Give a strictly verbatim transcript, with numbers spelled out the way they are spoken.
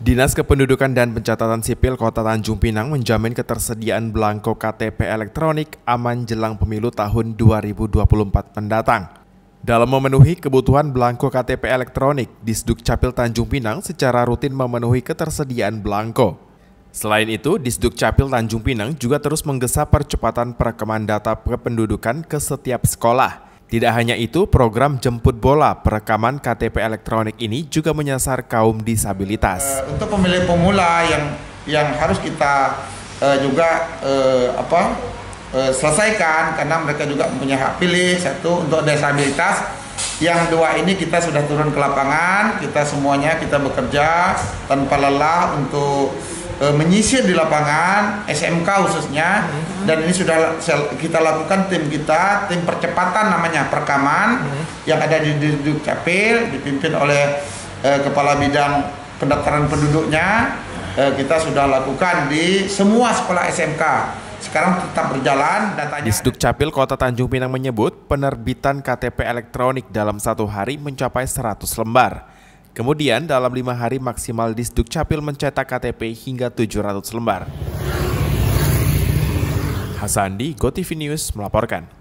Dinas Kependudukan dan Pencatatan Sipil Kota Tanjung Pinang menjamin ketersediaan belangko K T P elektronik aman jelang pemilu tahun dua ribu dua puluh empat mendatang. Dalam memenuhi kebutuhan belangko K T P elektronik, Disduk Capil Tanjung Pinang secara rutin memenuhi ketersediaan belangko. Selain itu, Disduk Capil Tanjung Pinang juga terus menggesa percepatan perekaman data kependudukan ke setiap sekolah. Tidak hanya itu, program jemput bola perekaman K T P elektronik ini juga menyasar kaum disabilitas. Uh, untuk pemilih pemula yang yang harus kita uh, juga uh, apa uh, selesaikan karena mereka juga mempunyai hak pilih. Satu untuk disabilitas, yang dua ini kita sudah turun ke lapangan, kita semuanya kita bekerja tanpa lelah untuk menyisir di lapangan S M K khususnya, dan ini sudah kita lakukan tim kita, tim percepatan namanya perekaman yang ada di Disduk Capil dipimpin oleh eh, Kepala Bidang Pendaftaran Penduduknya. eh, kita sudah lakukan di semua sekolah S M K. Sekarang tetap berjalan datanya. Disduk Capil Kota Tanjung Pinang menyebut penerbitan K T P elektronik dalam satu hari mencapai seratus lembar. Kemudian dalam lima hari maksimal Disduk Capil mencetak K T P hingga tujuh ratus lembar. Hasandi, GoTV News melaporkan.